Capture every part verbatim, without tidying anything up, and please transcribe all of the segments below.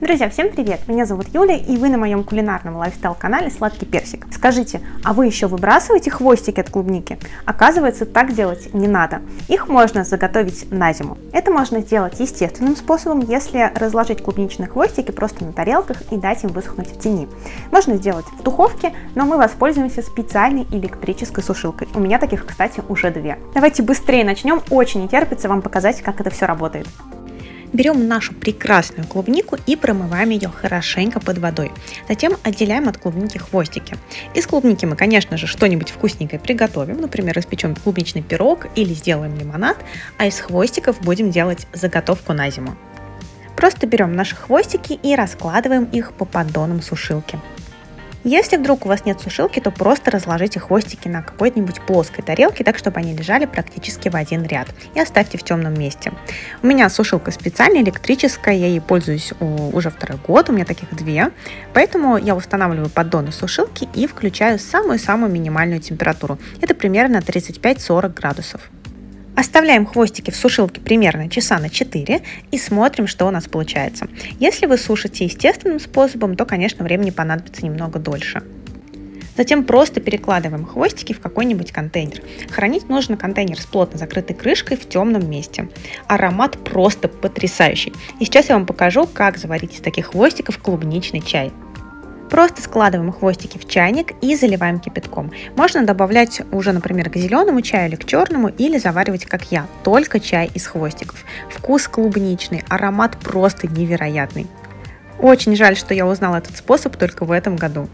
Друзья, всем привет! Меня зовут Юля, и вы на моем кулинарном лайфстайл-канале Сладкий Персик. Скажите, а вы еще выбрасываете хвостики от клубники? Оказывается, так делать не надо. Их можно заготовить на зиму. Это можно сделать естественным способом, если разложить клубничные хвостики просто на тарелках и дать им высохнуть в тени. Можно сделать в духовке, но мы воспользуемся специальной электрической сушилкой. У меня таких, кстати, уже две. Давайте быстрее начнем, очень не терпится вам показать, как это все работает. Берем нашу прекрасную клубнику и промываем ее хорошенько под водой. Затем отделяем от клубники хвостики. Из клубники мы, конечно же, что-нибудь вкусненькое приготовим, например, испечем клубничный пирог или сделаем лимонад, а из хвостиков будем делать заготовку на зиму. Просто берем наши хвостики и раскладываем их по поддонам сушилки. Если вдруг у вас нет сушилки, то просто разложите хвостики на какой-нибудь плоской тарелке, так чтобы они лежали практически в один ряд, и оставьте в темном месте. У меня сушилка специальная, электрическая, я ей пользуюсь уже второй год, у меня таких две, поэтому я устанавливаю поддоны сушилки и включаю самую-самую минимальную температуру. Это примерно тридцать пять сорок градусов. Оставляем хвостики в сушилке примерно часа на четыре и смотрим, что у нас получается. Если вы сушите естественным способом, то, конечно, времени понадобится немного дольше. Затем просто перекладываем хвостики в какой-нибудь контейнер. Хранить нужно контейнер с плотно закрытой крышкой в темном месте. Аромат просто потрясающий. И сейчас я вам покажу, как заварить из таких хвостиков клубничный чай. Просто складываем хвостики в чайник и заливаем кипятком. Можно добавлять уже, например, к зеленому чаю или к черному, или заваривать, как я, только чай из хвостиков. Вкус клубничный, аромат просто невероятный. Очень жаль, что я узнала этот способ только в этом году.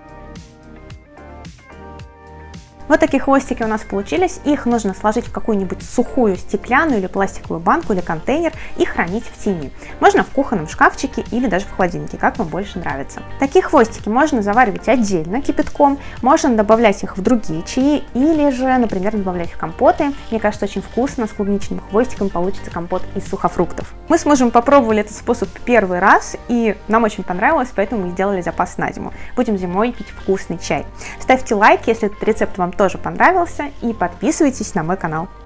Вот такие хвостики у нас получились. Их нужно сложить в какую-нибудь сухую стеклянную или пластиковую банку или контейнер и хранить в тени. Можно в кухонном шкафчике или даже в холодильнике, как вам больше нравится. Такие хвостики можно заваривать отдельно кипятком, можно добавлять их в другие чаи или же, например, добавлять в компоты. Мне кажется, очень вкусно с клубничным хвостиком получится компот из сухофруктов. Мы с мужем попробовали этот способ первый раз, и нам очень понравилось, поэтому мы сделали запас на зиму. Будем зимой пить вкусный чай. Ставьте лайк, если этот рецепт вам тоже понравился, и подписывайтесь на мой канал.